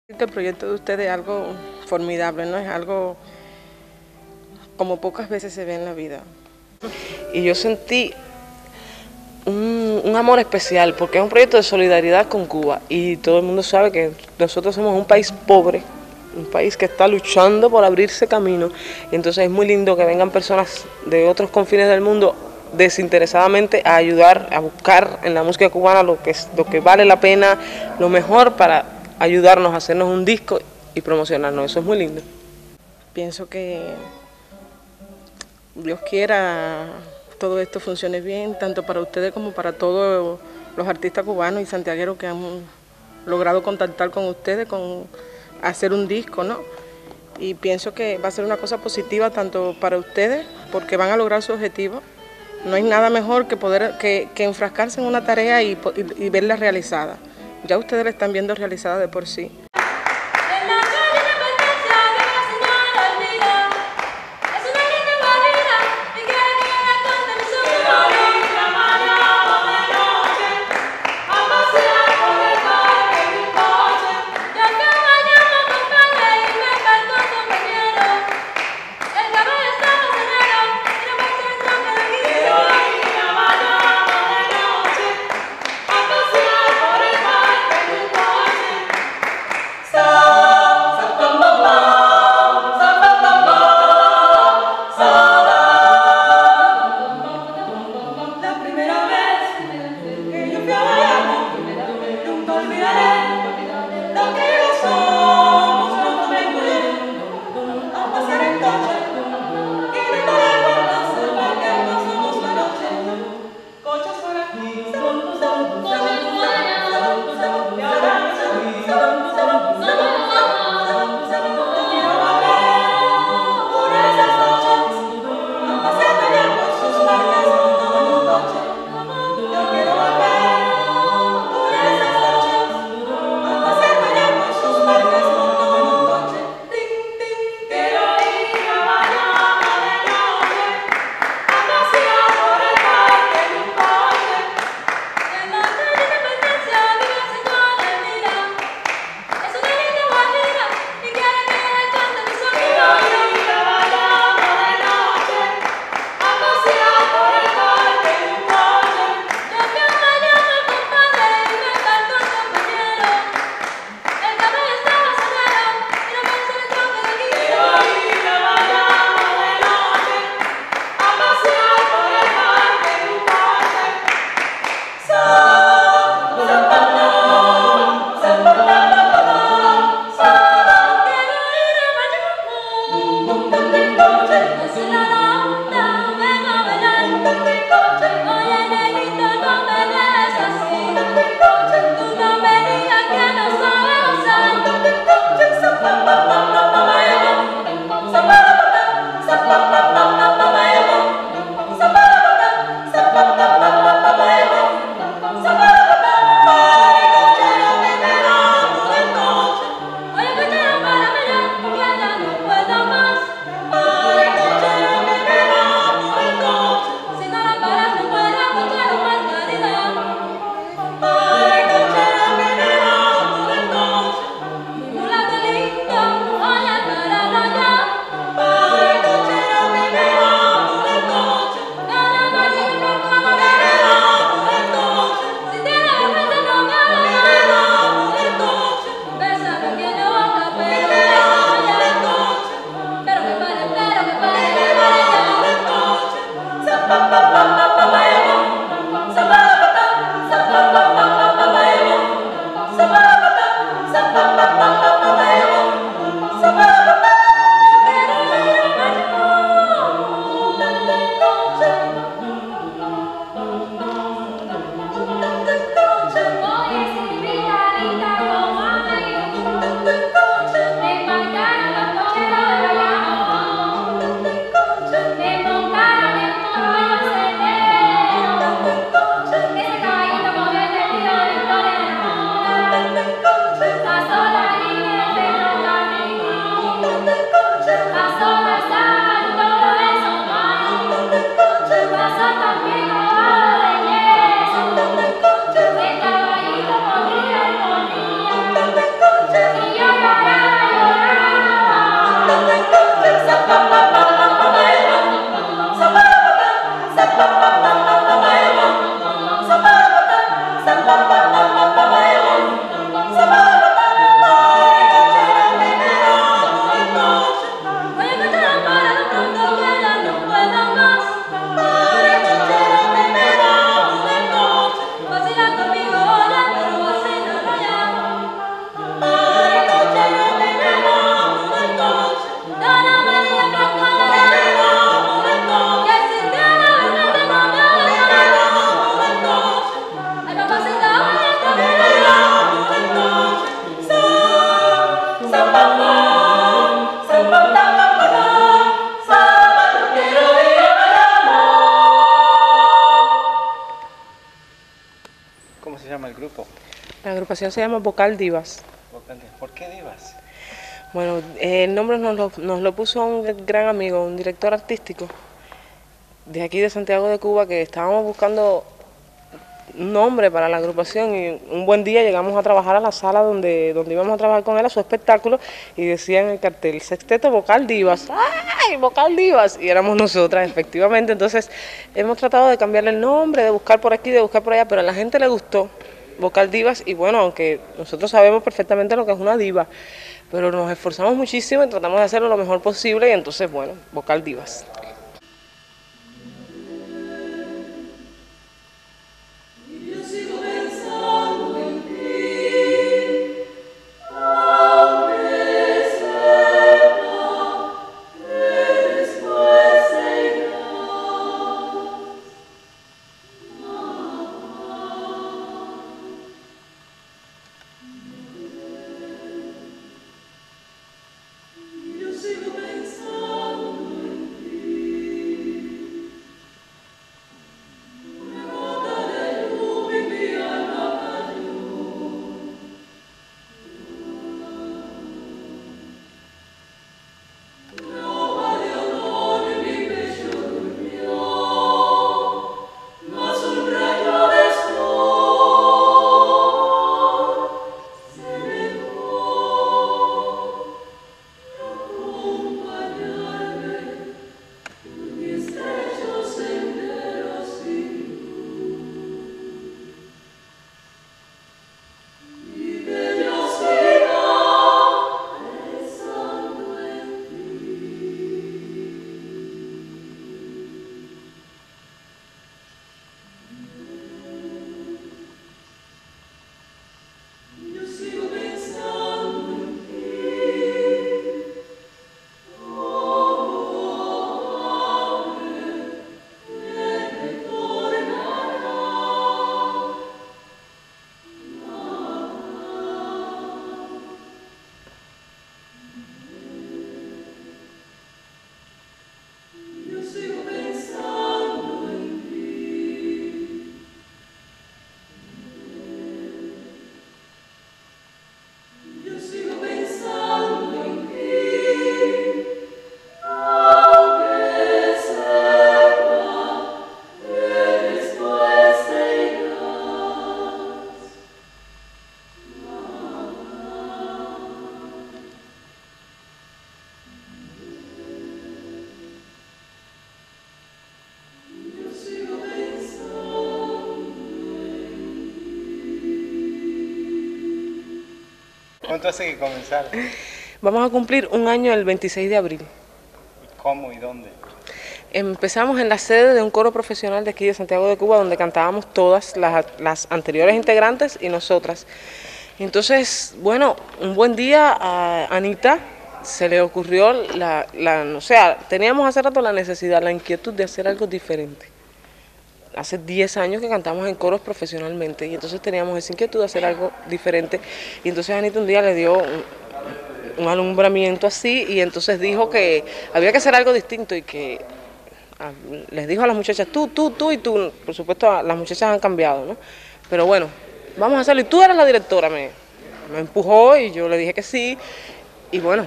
El proyecto de ustedes es algo formidable, ¿no? Es algo como pocas veces se ve en la vida. Y yo sentí un amor especial porque es un proyecto de solidaridad con Cuba y todo el mundo sabe que nosotros somos un país pobre, un país que está luchando por abrirse camino, y entonces es muy lindo que vengan personas de otros confines del mundo desinteresadamente a ayudar, a buscar en la música cubana lo que vale la pena, lo mejor para ayudarnos a hacernos un disco y promocionarnos. Eso es muy lindo. Pienso que Dios quiera todo esto funcione bien, tanto para ustedes como para todos los artistas cubanos y santiagueros que han logrado contactar con ustedes, con hacer un disco, ¿no? Y pienso que va a ser una cosa positiva tanto para ustedes, porque van a lograr su objetivo. No hay nada mejor que que enfrascarse en una tarea y verla realizada. Ya ustedes la están viendo realizada de por sí. agrupación se llama Vocal Divas. ¿Por qué Divas? Bueno, el nombre nos lo puso un gran amigo, un director artístico de aquí de Santiago de Cuba, que estábamos buscando un nombre para la agrupación y un buen día llegamos a trabajar a la sala donde íbamos a trabajar con él a su espectáculo y decía en el cartel, Sexteto Vocal Divas. ¡Ay, Vocal Divas! Y éramos nosotras, efectivamente. Entonces hemos tratado de cambiarle el nombre, de buscar por aquí, de buscar por allá, pero a la gente le gustó Vocal Divas y bueno, aunque nosotros sabemos perfectamente lo que es una diva, pero nos esforzamos muchísimo y tratamos de hacerlo lo mejor posible y entonces, bueno, Vocal Divas. ¿Cuánto hace que comenzaron? Vamos a cumplir un año el 26 de abril. ¿Cómo y dónde? Empezamos en la sede de un coro profesional de aquí de Santiago de Cuba, donde cantábamos todas las anteriores integrantes y nosotras. Entonces, bueno, un buen día a Anita se le ocurrió teníamos hace rato la necesidad, la inquietud de hacer algo diferente. Hace 10 años que cantamos en coros profesionalmente y entonces teníamos esa inquietud de hacer algo diferente. Y entonces Anita un día le dio un alumbramiento así y entonces dijo que había que hacer algo distinto y que les dijo a las muchachas, tú y tú. Por supuesto, las muchachas han cambiado, ¿no? Pero bueno, vamos a hacerlo. Y tú eras la directora, me empujó y yo le dije que sí. Y bueno,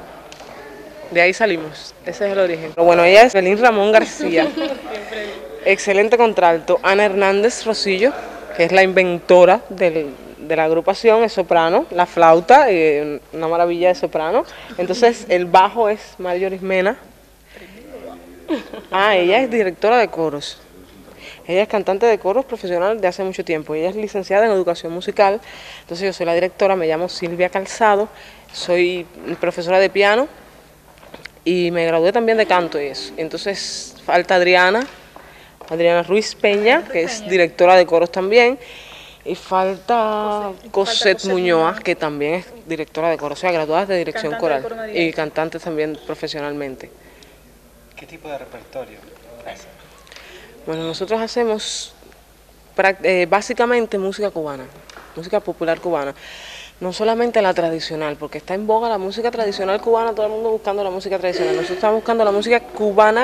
de ahí salimos. Ese es el origen. Pero bueno, ella es Belín Ramón García. Excelente contralto. Ana Hernández Rosillo, que es la inventora de la agrupación, es soprano, la flauta, una maravilla de soprano. Entonces el bajo es Marjorie Mena. Ella es directora de coros. Ella es cantante de coros profesional de hace mucho tiempo. Ella es licenciada en educación musical. Entonces yo soy la directora, me llamo Silvia Calzado, soy profesora de piano y me gradué también de canto y eso. Entonces falta Adriana Ruiz Peña, que es directora de coros también, y falta Cosette Muñoz, que también es directora de coros, o sea, graduada de dirección coral y cantante también profesionalmente. ¿Qué tipo de repertorio hacen? Bueno, nosotros hacemos básicamente música cubana, música popular cubana. No solamente la tradicional, porque está en boga la música tradicional cubana, todo el mundo buscando la música tradicional. Nosotros estamos buscando la música cubana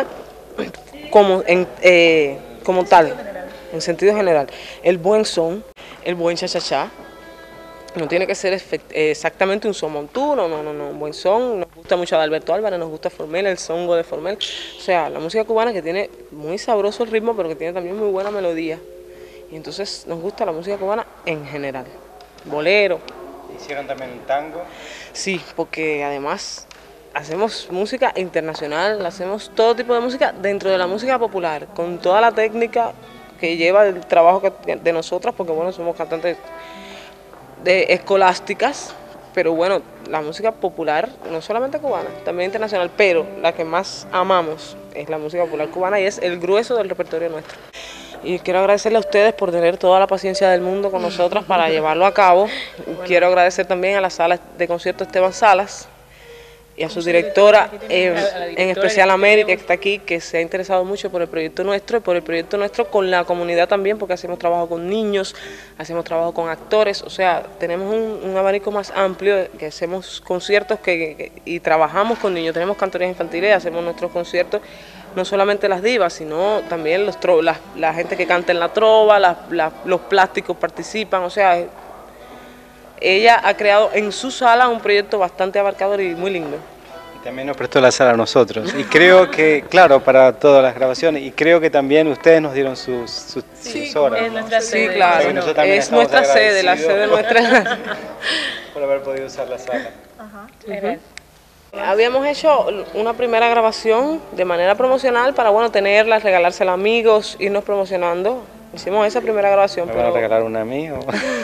como tal, en sentido general. El buen son, el buen cha-cha-cha, No tiene que ser exactamente un son montuno, no, un buen son. Nos gusta mucho Adalberto Álvarez, nos gusta Formel, el songo de Formel. O sea, la música cubana que tiene muy sabroso el ritmo, pero que tiene también muy buena melodía. Y entonces nos gusta la música cubana en general. Bolero. ¿Hicieron también un tango? Sí, porque además hacemos música internacional, hacemos todo tipo de música dentro de la música popular, con toda la técnica que lleva el trabajo de nosotras, porque bueno, somos cantantes de escolásticas, pero bueno, la música popular, no solamente cubana, también internacional, pero la que más amamos es la música popular cubana y es el grueso del repertorio nuestro. Y quiero agradecerle a ustedes por tener toda la paciencia del mundo con nosotras para llevarlo a cabo. Quiero agradecer también a la sala de concierto Esteban Salas y a su directora, en especial a Mary, que está aquí, que se ha interesado mucho por el proyecto nuestro y por el proyecto nuestro con la comunidad también, porque hacemos trabajo con niños, hacemos trabajo con actores, o sea, tenemos un abanico más amplio, que hacemos conciertos y trabajamos con niños, tenemos cantorías infantiles, hacemos nuestros conciertos, no solamente las divas, sino también la gente que canta en la trova, los plásticos participan, o sea, ella ha creado en su sala un proyecto bastante abarcador y muy lindo. Y también nos prestó la sala a nosotros. Y creo que, claro, para todas las grabaciones, y creo que también ustedes nos dieron sus horas. Es nuestra sede. Sí, claro, es nuestra sede, la sede nuestra. Por haber podido usar la sala. Habíamos hecho una primera grabación de manera promocional para, bueno, tenerla, regalársela a amigos, irnos promocionando. Hicimos esa primera grabación. ¿Me van a regalar un amigo?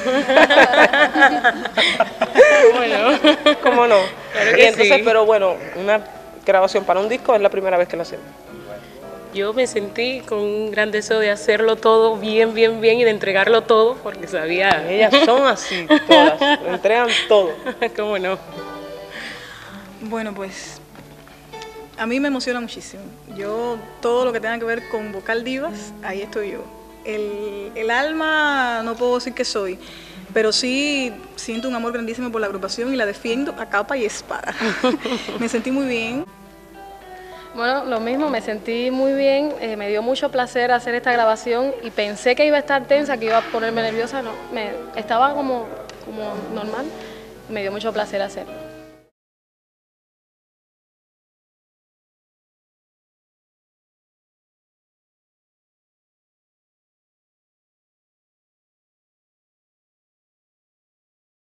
Bueno, ¿cómo no? Claro Y que entonces, sí. pero bueno, una grabación para un disco es la primera vez que la hacemos. Yo me sentí con un gran deseo de hacerlo todo bien, bien, bien y de entregarlo todo porque sabía. Ellas son así, todas, lo entregan todo. ¿Cómo no? Bueno, pues a mí me emociona muchísimo. Yo, todo lo que tenga que ver con Vocal Divas, ahí estoy yo. El alma no puedo decir que soy, pero sí siento un amor grandísimo por la agrupación y la defiendo a capa y espada. Me sentí muy bien. Bueno, lo mismo, me sentí muy bien, me dio mucho placer hacer esta grabación y pensé que iba a estar tensa, que iba a ponerme nerviosa, no, estaba como normal, me dio mucho placer hacerlo.